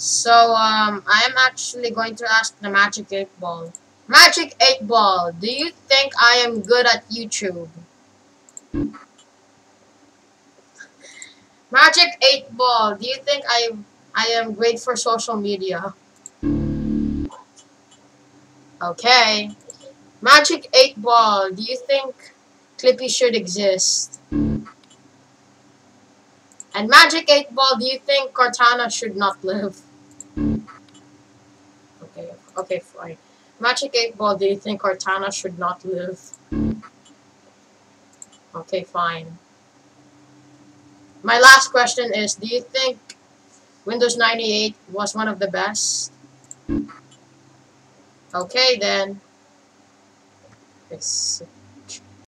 I am actually going to ask the Magic 8 Ball. Magic 8 Ball, do you think I am good at YouTube? Magic 8 Ball, do you think I am great for social media? Okay. Magic 8 Ball, do you think Clippy should exist? And Magic 8 Ball, do you think Cortana should not live? Okay, fine. Magic 8 Ball, do you think Cortana should not live? Okay, fine. My last question is, do you think Windows 98 was one of the best? Okay then. Yes.